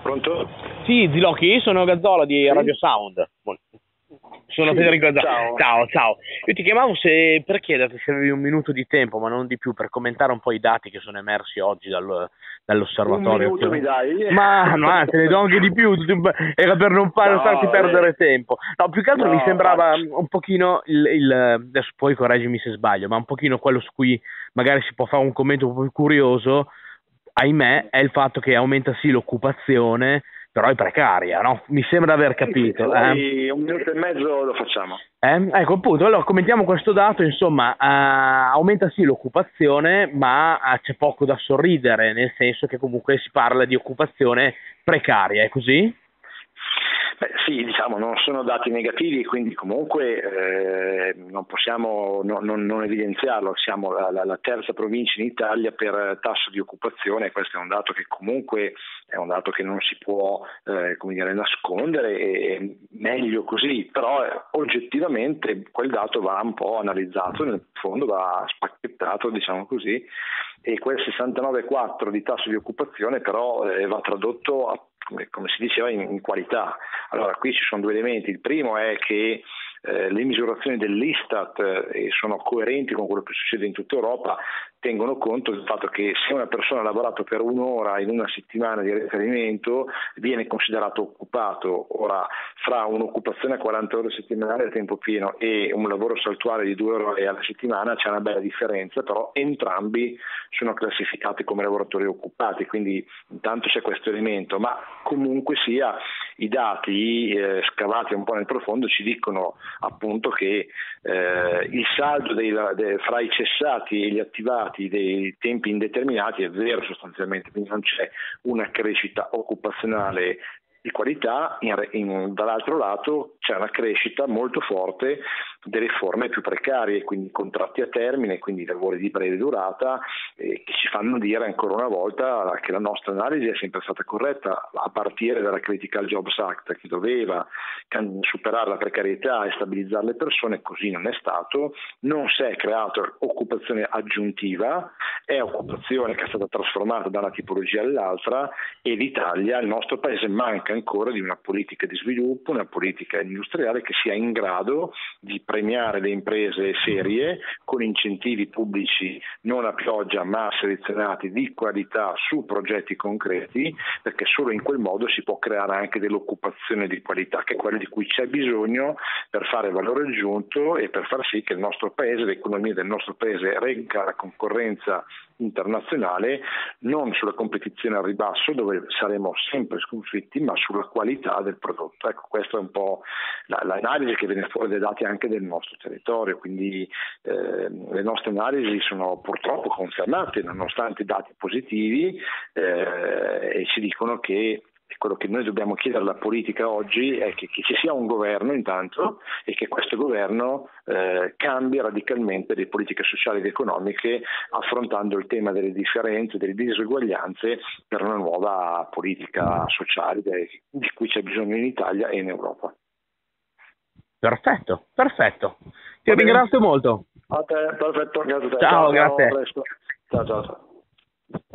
Pronto? Sì, Zilocchi, sono Gazzola di Radio Sound. Sono Sì, Federico Gazzola. ciao. Ciao. Io ti chiamavo per chiederti se avevi un minuto di tempo, ma non di più, per commentare un po' i dati che sono emersi oggi dall'osservatorio. Un minuto mi dai? Ma te ne do anche di più, era per non farti perdere tempo. No, più che altro mi sembrava un pochino adesso poi correggimi se sbaglio, ma un pochino quello su cui magari si può fare un commento un po' più curioso, ahimè, è il fatto che aumenta sì l'occupazione, però è precaria, no? Mi sembra di aver capito. Sì, un minuto e mezzo lo facciamo. Ecco appunto, allora commentiamo questo dato, insomma, aumenta sì l'occupazione, ma c'è poco da sorridere, nel senso che comunque si parla di occupazione precaria, è così? Beh, sì, diciamo, non sono dati negativi, quindi comunque non possiamo non evidenziarlo. Siamo la terza provincia in Italia per tasso di occupazione, questo è un dato che comunque è un dato che non si può nascondere, è meglio così, però oggettivamente quel dato va un po' analizzato, nel fondo va spacchettato, diciamo così, e quel 69,4 di tasso di occupazione però va tradotto come si diceva in qualità. Allora qui ci sono due elementi: il primo è che le misurazioni dell'Istat sono coerenti con quello che succede in tutta Europa, tengono conto del fatto che se una persona ha lavorato per un'ora in una settimana di riferimento viene considerato occupato. Ora, fra un'occupazione a 40 ore settimanali a tempo pieno e un lavoro saltuario di 2 ore alla settimana c'è una bella differenza, però entrambi sono classificati come lavoratori occupati, quindi intanto c'è questo elemento, ma comunque sia i dati scavati un po' nel profondo ci dicono appunto che il saldo fra i cessati e gli attivati dei tempi indeterminati è zero sostanzialmente, quindi non c'è una crescita occupazionale di qualità. Dall'altro lato c'è una crescita molto forte delle forme più precarie, quindi contratti a termine, quindi lavori di breve durata, che ci fanno dire ancora una volta che la nostra analisi è sempre stata corretta, a partire dalla Critical Jobs Act, che doveva superare la precarietà e stabilizzare le persone. Così non è stato, non si è creato occupazione aggiuntiva, è occupazione che è stata trasformata da una tipologia all'altra, e l'Italia, il nostro paese, manca ancora di una politica di sviluppo, una politica industriale che sia in grado di premiare le imprese serie con incentivi pubblici non a pioggia ma selezionati di qualità su progetti concreti, perché solo in quel modo si può creare anche dell'occupazione di qualità, che è quello di cui c'è bisogno per fare valore aggiunto e per far sì che il nostro paese, l'economia del nostro paese regga la concorrenza internazionale, non sulla competizione al ribasso dove saremo sempre sconfitti, ma sulla qualità del prodotto. Ecco, questa è un po' l'analisi che viene fuori dai dati anche del nostro territorio, quindi le nostre analisi sono purtroppo confermate nonostante i dati positivi, e ci dicono che quello che noi dobbiamo chiedere alla politica oggi è che ci sia un governo intanto, e che questo governo cambi radicalmente le politiche sociali ed economiche, affrontando il tema delle differenze, delle diseguaglianze, per una nuova politica sociale di cui c'è bisogno in Italia e in Europa. Perfetto. Ti ringrazio molto. A te, perfetto, grazie a te. Ciao, grazie. A presto. Ciao.